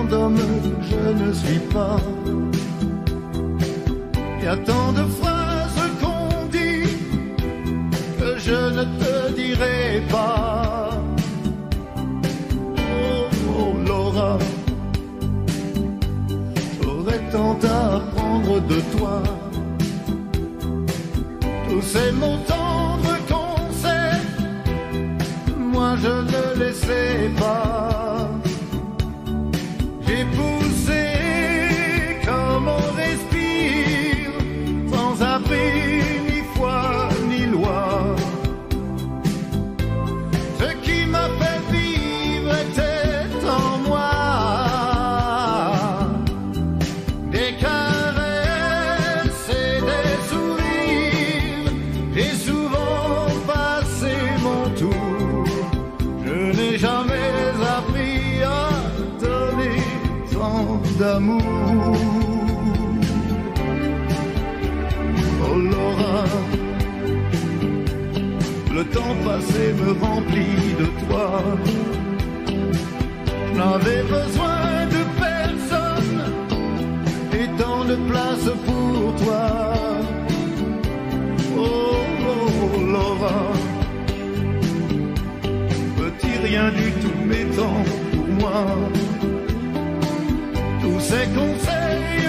grand homme je ne suis pas. Il y a tant de phrases qu'on dit que je ne te dirai pas. Oh, oh Laura, j'aurais tant à apprendre de toi. Tous ces mots tendres qu'on sait, moi je ne les sais pas. J'ai poussé comme on respire, sans abri, ni foi, ni loi. Ce qui m'a fait vivre était en moi. Des caresses et des sourires, j'ai souvent passé mon tour. Je n'ai jamais appris à donner tant d'amour. Oh Laura, le temps passé me remplit de toi. Je n'avais besoin de personne et tant de place pour toi. Oh, oh Laura, petit rien du tout, mais tant pour moi. Tous ces conseils